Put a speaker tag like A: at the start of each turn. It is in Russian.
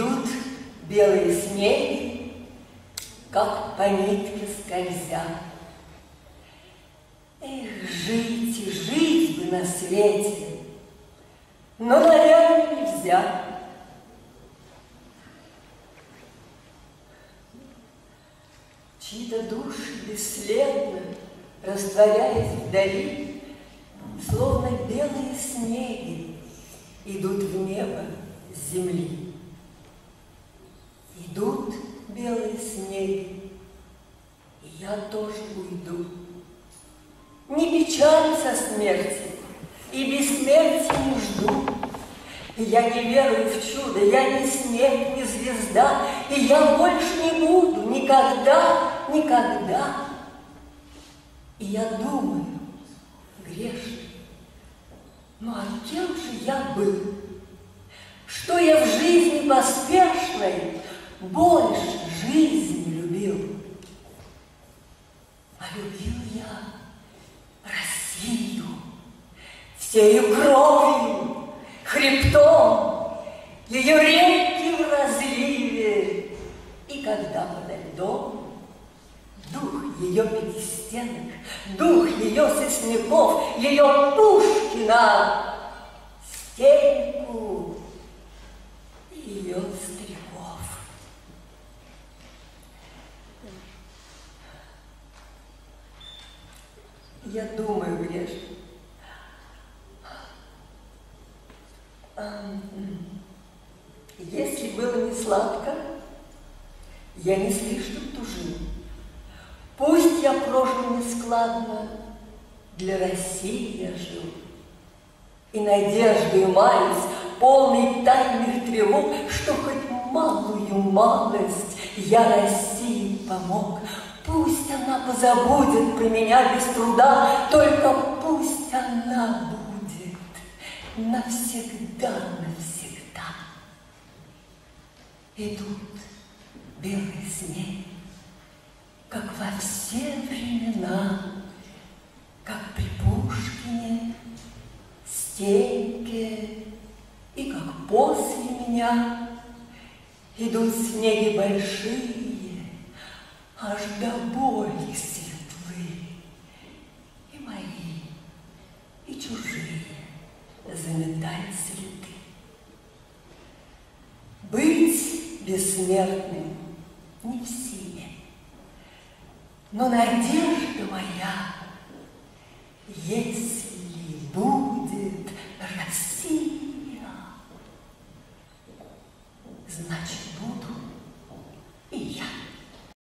A: Идут белые снеги, как по нитке скользя. Эх, жить и жить бы на свете, но, наверное, нельзя. Чьи-то души бесследно, растворяясь вдали, словно белые снеги, идут в небо с земли. Идут белые снеги, и я тоже уйду. Не печалься смерти, и бессмертия не жду. И я не верую в чудо, я не снег, не звезда, и я больше не буду никогда, никогда. И я думаю, грешный, ну а кем же я был? Что я в жизни поспешной больше жизни любил? А любил я Россию всею кровью, хребтом, ее реки в разливе. И когда подо льдом дух ее пятистенок, дух ее сосняков, ее Пушкина, стельку и ее стариков. Я думаю, грешно, если было не сладко, я не слишком тужил. Пусть я прожил нескладно, для России я жил. И надеждой маясь, полный тайных тревог, что хоть малую малость я России помог. Пусть она позабудет про меня без труда, только пусть она будет навсегда, навсегда. Идут белые снеги, как во все времена, как при Пушкине, Стеньке и как после меня. Идут снеги большие, аж до боли светлые, и мои, и чужие заметают следы. Быть бессмертным не в силе, но надежда моя, если будет Россия, значит, буду